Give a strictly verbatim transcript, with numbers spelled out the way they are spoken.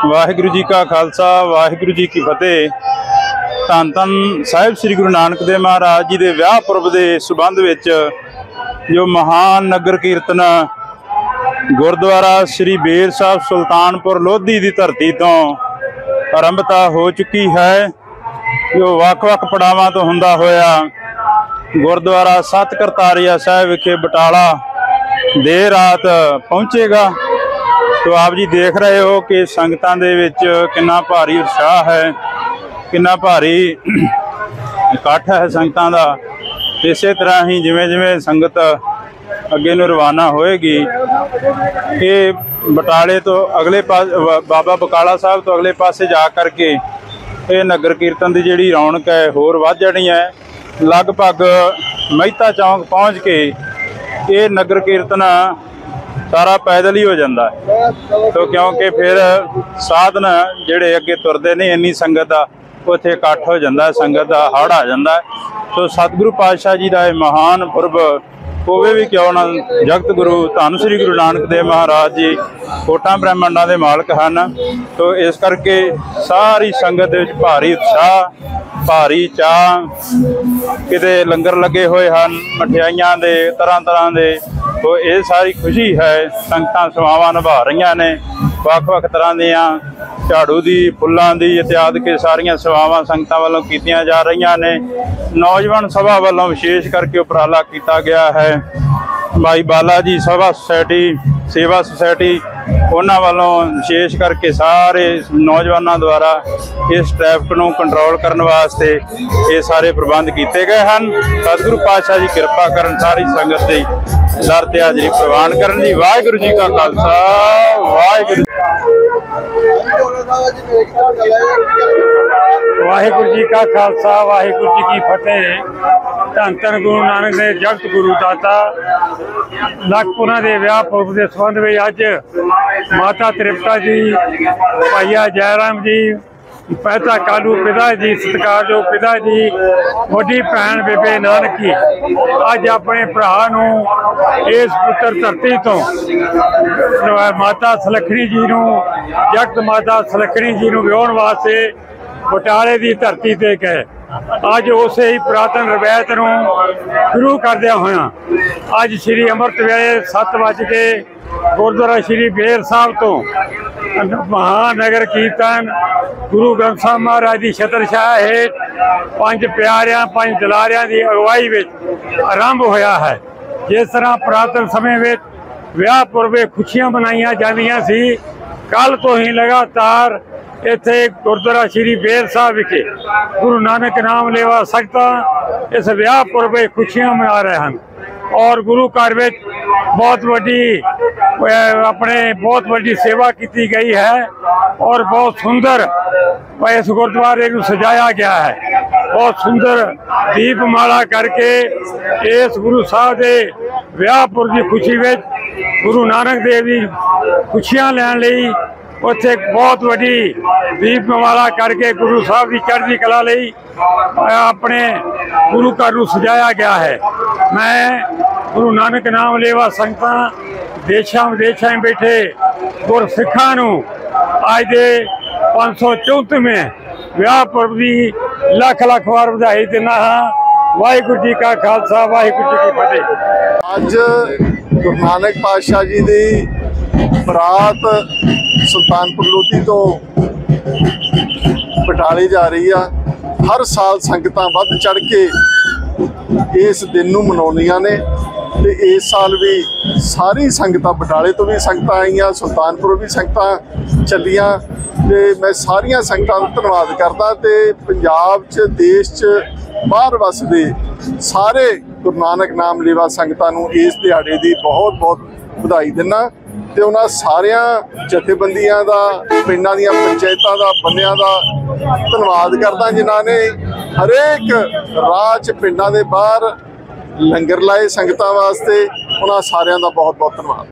वाहिगुरु जी का खालसा वाहिगुरु जी की फतेह। धन धन साहिब श्री गुरु नानक देव महाराज जी के विआह पुरब के संबंध विच जो महान नगर कीर्तन गुरुद्वारा श्री बेर साहब सुल्तानपुर लोधी की धरती तो आरंभता हो चुकी है। जो वख-वख पड़ावां तो हुंदा होया गुरुद्वारा सत करतारिया साहिब विखे बटाला देर रात पहुँचेगा। तो आप जी देख रहे हो कि संगतां दे विच कितना भारी उत्साह है, कितना भारी इकट्ठ है संगतां दा। इस तरह ही जिवें जिवें संगत अगे नूं रवाना होएगी कि बटाले तो अगले पास बाबा बकाला साहब तो अगले पासे जा करके ये नगर कीर्तन की जिहड़ी रौनक है होर वध जानी है। लगभग महिता चौंक पहुँच के ये नगर कीर्तन सारा पैदल ही हो जाता है। तो क्योंकि फिर साधन जिहड़े अगे तुरदे नहीं, इन्नी संगत आ उत्थे इकट्ठ हो जाता है, संगत का हड़ आ जाता है। तो सतगुरु पातशाह जी का यह महान पुरब होवे भी क्यों ना, जगत गुरु धन श्री गुरु नानक देव महाराज जी कोटां ब्रह्मंडां दे मालक हैं। तो इस करके सारी संगत दे विच भारी उत्साह भारी चाह, किते लंगर लगे हुए हैं मठियाइयां दे तरह तरह दे। तो ये सारी खुशी है। संगतां सेवावां निभा रही ने, वख-वख तरह दियां झाड़ू दी फुल्लां दी इत्यादि के सारियां सेवावां संगतां वालों कीतियां जा रही ने। नौजवान सभा वालों विशेष करके उपराला किया गया है। भाई बाला जी सभा सोसायटी सेवा सोसायटी उन्हां वालों विशेष करके सारे नौजवानों द्वारा इस ट्रैफिक नूं कंट्रोल करने वास्ते ये सारे प्रबंध किए गए हैं। सतगुरु पातशाह जी कृपा करन सारी संगत दी दर ते हाजरी प्रवान करन जी। वाहिगुरु जी का खालसा वाहिगुरु वाहिगुरु जी का खालसा वाहिगुरु जी की फतेह। धन धन गुरु नानक देव जगत गुरु दाता लखपुरा के विआह पुरब के संबंध में अज माता त्रिपता जी, भाईया जयराम जी, पैता कालू पिता जी, सत्कारयोग पिता जी, वड्डी भैन बेबे नानकी अज अपने भरा नूं इस पुत्र धरती तो माता सलखणी जी नूं जगत माता सलखणी जी नूं विआउण वास्ते बटाले की धरती ते गए। अज उस ही पुरातन रवायत नूं शुरू करदिया होया अज श्री अमृत वेले सत्त बज के गुरुद्वारा श्री बेर साहब तो महानगर कीर्तन गुरु ग्रंथ साहब महाराज की छत्रछाया हेठ पंज प्यारियां पंज दलारियां की अगवाई में आरंभ होया है। जिस तरह पुरातन समय में विआह पुरबे खुशियां मनाइया जांदियां सी, कल तो ही लगातार इत्थे गुरुद्वारा श्री बेर साहब विखे गुरु नानक नाम लेवा संगतां इस विआह पुरबे खुशियां मना रहे हैं। और गुरु घर में बहुत बड़ी अपने बहुत बड़ी सेवा की गई है और बहुत सुंदर इस गुरुद्वारे को सजाया गया है। बहुत सुंदर दीपमाला करके इस गुरु साहब के विआह पुरब की खुशी में गुरु नानक देव की खुशियां लैन लई उत्थे बहुत बड़ी दीपमाला करके गुरु साहब की चढ़ती कला लई अपने गुरु घर को सजाया गया है। मैं गुरु नानक नाम लेवा संगतां देशा विदेशा में बैठे गुर सिखां नूं अज दे पाँच सौ चौंतीवें विआह पुरब की लख लख वार बधाई दिना हाँ। वाहिगुरु जी का खालसा वाहिगुरु जी की फतेह। अज गुरु नानक पातशाह जी की बरात सुल्तानपुर लोधी तो बटाले जा रही है। हर साल संगतां वध चढ़ के इस दिन नूं मनाउंदियां ने ते इस साल भी सारी संगतां बटाले तो भी संगतां आईयां, सुल्तानपुरों भी संगतां चलियां। ते मैं सारिया संगतां दा धन्नवाद करदा ते पंजाब च देश च बाहर वसदे सारे गुरु नानक नाम लेवा संगतां नूं इस दिहाड़े की बहुत बहुत बधाई दिना। ते उन्हां सारिया जथेबंदियां दा पिंडां दीयां पंचायतां दा बंदियां दा धन्नवाद करदा जिन्हां ने हरेक राह च पिंडां दे बाहर लंगर लाए संगतां वास्ते। उन्हां सारियां दा बहुत बहुत धन्नवाद।